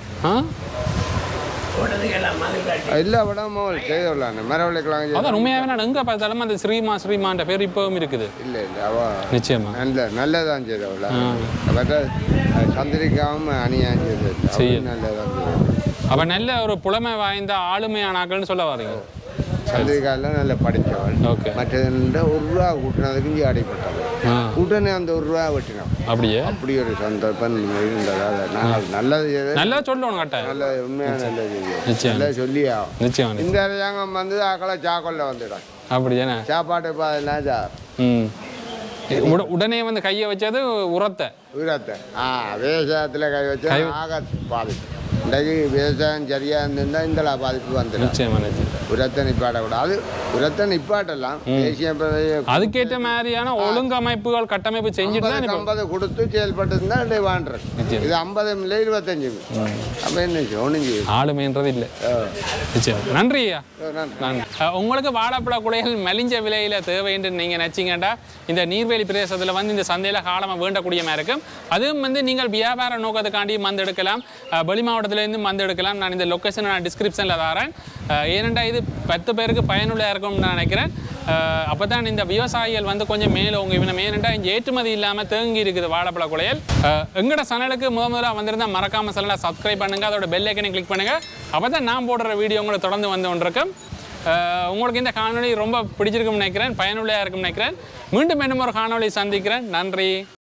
[SPEAKER 11] இல்லை விடாம செய்தவளான மரவழைக்கலாம்.
[SPEAKER 1] அதான் உண்மையாவே நான் எங்கே பார்த்தாலும் அந்த ஸ்ரீமான்ற பேர் இப்பவும் இருக்குது.
[SPEAKER 11] இல்லை இல்லை அவ
[SPEAKER 1] நிச்சயமா
[SPEAKER 11] நல்லதான் செய்தவளா. சந்திரிக்காம அணியான் செய்தது நல்லதான்.
[SPEAKER 1] அப்போ நல்ல ஒரு புலமை வாய்ந்த ஆளுமையானாக்கள்னு சொல்ல வரீங்க.
[SPEAKER 11] சந்திரிக்கால நல்ல படித்தவள்.
[SPEAKER 1] ஓகே.
[SPEAKER 11] மற்ற 1 ரூபா கூட்டினதுக்கு இங்கே அடிப்பட்டவள். உடனே அந்த ₹1 வெட்டினோம்.
[SPEAKER 1] அப்படியே
[SPEAKER 11] அப்படி ஒரு சந்தர்ப்பம் இருந்ததால் நாங்கள் நல்லது
[SPEAKER 1] நல்லா சொல்லணும் கட்டாயம்.
[SPEAKER 11] நல்ல உண்மையாக நல்லது
[SPEAKER 1] நிச்சயம்.
[SPEAKER 11] நல்லா சொல்லியா
[SPEAKER 1] நிச்சயம்.
[SPEAKER 11] இந்த அரசாங்கம் வந்து அக்களை சாக்கொள்ள வந்துடும்.
[SPEAKER 1] அப்படியானே
[SPEAKER 11] சாப்பாட்டு பாதெல்லாம் சார்.
[SPEAKER 1] உடனே வந்து கையை வச்சது உரத்தை
[SPEAKER 11] விவசாயத்தில் கை வச்சா ஆக பாதிப்பு. இன்றைக்கு விவசாயம் சரியாக இருந்திருந்தால் இந்த பாதிப்பு வந்துடும். உரத்தை நிப்பாட்டக்கூடாது. உரத்தை நிப்பாட்டலாம். தேசிய
[SPEAKER 1] அதுக்கேற்ற மாதிரியான ஒழுங்கமைப்புகள் கட்டமைப்பு செஞ்சுட்டு
[SPEAKER 11] 50 கொடுத்து செயல்பட்டு இருந்தால் வாண்டுறது. இது 50 இல்லை 25. அப்போ என்ன ஒன்று
[SPEAKER 1] ஆளுமைன்றது இல்லை. நன்றி ஐயா. நன்றி. உங்களுக்கு வாழைப்பழ குலைகள் மலிஞ்ச விலையில் தேவை என்று நீங்கள் நினச்சிங்கண்டா இந்த நீர்வேலி பிரதேசத்தில் வந்து இந்த சந்தையில் காலமாக வேண்டக்கூடிய மாதிரி இருக்கும். அதுவும் வந்து நீங்கள் வியாபார நோக்கத்துக்காண்டி மந்து எடுக்கலாம். வெளி மாவட்டத்திலேருந்து மந்து எடுக்கலாம். நான் இந்த லொக்கேஷன் நான் டிஸ்கிரிப்ஷனில் தரேன். ஏனெண்டா இது 10 பேருக்கு பயனுள்ள இருக்கும்னு நான் நினைக்கிறேன். அப்போ தான் இந்த விவசாயிகள் வந்து கொஞ்சம் மேலே உங்கள் இவனை ஏனெண்டா இங்கே ஏற்றுமதி இல்லாமல் தேங்கி இருக்குது வாழைப்பழ குலையல். எங்களோட சேனலுக்கு முதலாக வந்திருந்தால் மறக்காமல் சேனலை சப்ஸ்கிரைப் பண்ணுங்கள். அதோட பெல் ஐக்கனை கிளிக் பண்ணுங்கள். அப்போ தான் நான் போடுற வீடியோ உங்களுக்கு தொடர்ந்து வந்து கொண்டிருக்கும். உங்களுக்கு இந்த காணொலி ரொம்ப பிடிச்சிருக்கும்னு நினைக்கிறேன். பயனுள்ளையாக இருக்கும்னு நினைக்கிறேன். மீண்டும் ஒரு காணொலி சந்திக்கிறேன். நன்றி.